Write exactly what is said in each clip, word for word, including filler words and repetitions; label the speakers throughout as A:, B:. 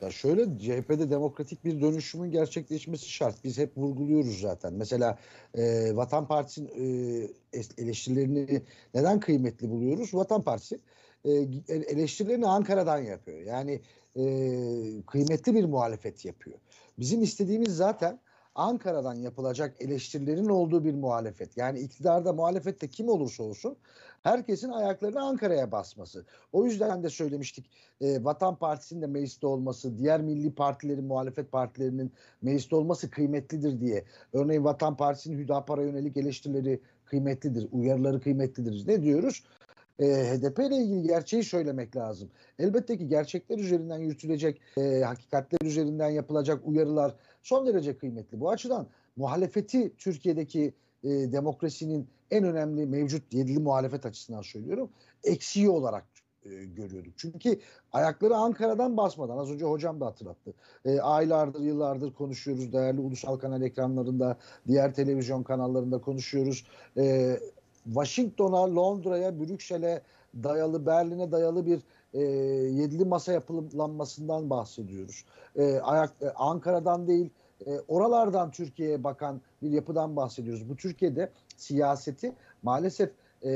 A: Ya şöyle, C H P'de demokratik bir dönüşümün gerçekleşmesi şart. Biz hep vurguluyoruz zaten. Mesela e, Vatan Partisi'nin e, eleştirilerini neden kıymetli buluyoruz? Vatan Partisi e, eleştirilerini Ankara'dan yapıyor. Yani e, kıymetli bir muhalefet yapıyor. Bizim istediğimiz zaten Ankara'dan yapılacak eleştirilerin olduğu bir muhalefet. Yani iktidarda, muhalefette kim olursa olsun herkesin ayaklarını Ankara'ya basması. O yüzden de söylemiştik, e, Vatan Partisi'nin de mecliste olması, diğer milli partilerin, muhalefet partilerinin mecliste olması kıymetlidir diye. Örneğin Vatan Partisi'nin Hüdapar'a yönelik eleştirileri kıymetlidir, uyarıları kıymetlidir. Ne diyoruz? E, H D P ile ilgili gerçeği söylemek lazım. Elbette ki gerçekler üzerinden yürütülecek, e, hakikatler üzerinden yapılacak uyarılar son derece kıymetli. Bu açıdan muhalefeti Türkiye'deki e, demokrasinin en önemli mevcut yedili muhalefet açısından söylüyorum, eksiği olarak e, görüyorduk. Çünkü ayakları Ankara'dan basmadan, az önce hocam da hatırlattı. E, aylardır, yıllardır konuşuyoruz. Değerli ulusal kanal ekranlarında, diğer televizyon kanallarında konuşuyoruz. E, Washington'a, Londra'ya, Brüksel'e dayalı, Berlin'e dayalı bir e, yedili masa yapılanmasından bahsediyoruz. E, ayak, e, Ankara'dan değil, e, oralardan Türkiye'ye bakan bir yapıdan bahsediyoruz. Bu Türkiye'de siyaseti maalesef e,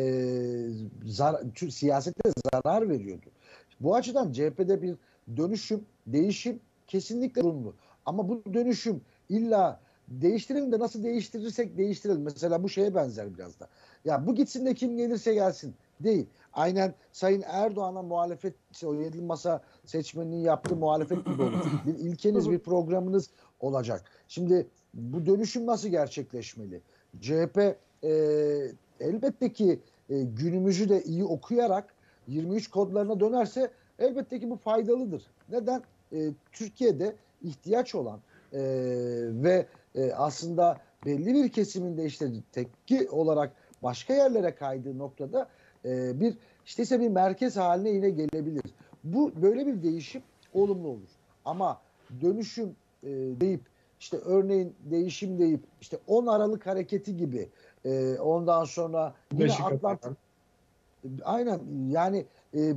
A: zar, siyasete zarar veriyordu. Bu açıdan C H P'de bir dönüşüm, değişim kesinlikle zorunlu. Ama bu dönüşüm illa değiştirelim de nasıl değiştirirsek değiştirelim. Mesela bu şeye benzer biraz da. Ya bu gitsin de kim gelirse gelsin değil. Aynen Sayın Erdoğan'a muhalefet, işte o yedili masa seçmeninin yaptığı muhalefet gibi olur. Bir ilkeniz, bir programınız olacak. Şimdi bu dönüşüm nasıl gerçekleşmeli? C H P e, elbette ki e, günümüzü de iyi okuyarak yirmi üç kodlarına dönerse elbette ki bu faydalıdır. Neden? E, Türkiye'de ihtiyaç olan e, ve e, aslında belli bir kesimin de işte tepki olarak başka yerlere kaydığı noktada e, bir işte ise bir merkez haline yine gelebilir. Bu böyle bir değişim olumlu olur. Ama dönüşüm e, deyip işte örneğin değişim deyip işte on Aralık hareketi gibi e, ondan sonra yine Atlantik, aynen yani e,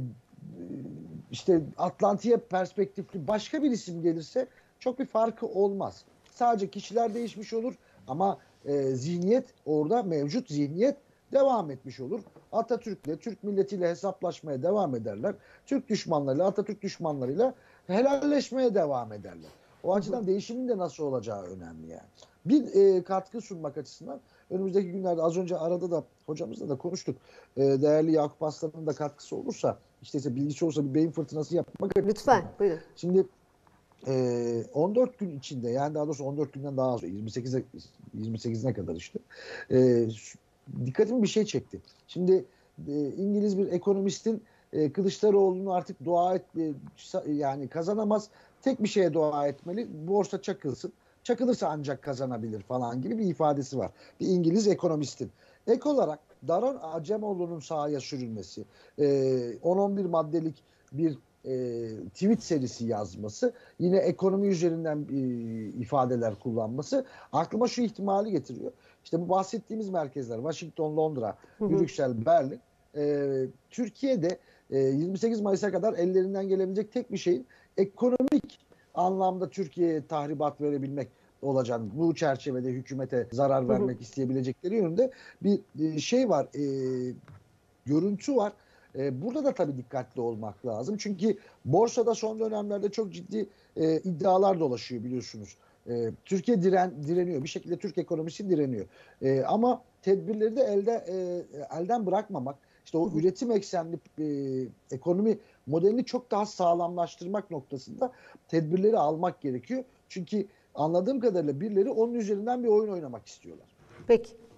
A: işte Atlantik'e perspektifli başka bir isim gelirse çok bir farkı olmaz. Sadece kişiler değişmiş olur ama e, zihniyet, orada mevcut zihniyet devam etmiş olur. Atatürk'le, Türk milletiyle hesaplaşmaya devam ederler. Türk düşmanlarıyla, Atatürk düşmanlarıyla helalleşmeye devam ederler. O açıdan değişimin de nasıl olacağı önemli yani. Bir e, katkı sunmak açısından önümüzdeki günlerde, az önce arada da hocamızla da konuştuk. E, değerli Yakup Aslan'ın da katkısı olursa, işte ise bilgisi olursa bir beyin fırtınası yapmak.
B: Lütfen, buyurun.
A: Şimdi e, on dört gün içinde, yani daha doğrusu on dört günden daha az, yirmi sekize yirmi sekizine kadar işte e, dikkatimi bir şey çekti. Şimdi e, İngiliz bir ekonomistin e, Kılıçdaroğlu'nu artık dua et, e, yani kazanamaz, tek bir şeye dua etmeli, borsa çakılsın. Çakılırsa ancak kazanabilir falan gibi bir ifadesi var. Bir İngiliz ekonomistin. Ek olarak Daron Acemoğlu'nun sahaya sürülmesi, on on bir maddelik bir e, tweet serisi yazması, yine ekonomi üzerinden e, ifadeler kullanması aklıma şu ihtimali getiriyor. İşte bu bahsettiğimiz merkezler, Washington, Londra, Brüksel, Berlin, e, Türkiye'de e, yirmi sekiz Mayıs'a kadar ellerinden gelebilecek tek bir şeyin ekonomik anlamda Türkiye'ye tahribat verebilmek olacak. Bu çerçevede hükümete zarar vermek hı hı. isteyebilecekleri yönünde bir e, şey var, e, görüntü var. E, burada da tabii dikkatli olmak lazım. Çünkü borsada son dönemlerde çok ciddi e, iddialar dolaşıyor biliyorsunuz. E, Türkiye diren, direniyor. Bir şekilde Türk ekonomisi direniyor. E, ama tedbirleri de elde e, elden bırakmamak, işte o üretim eksenli e, ekonomi modelini çok daha sağlamlaştırmak noktasında tedbirleri almak gerekiyor. Çünkü anladığım kadarıyla birileri onun üzerinden bir oyun oynamak istiyorlar.
B: Peki.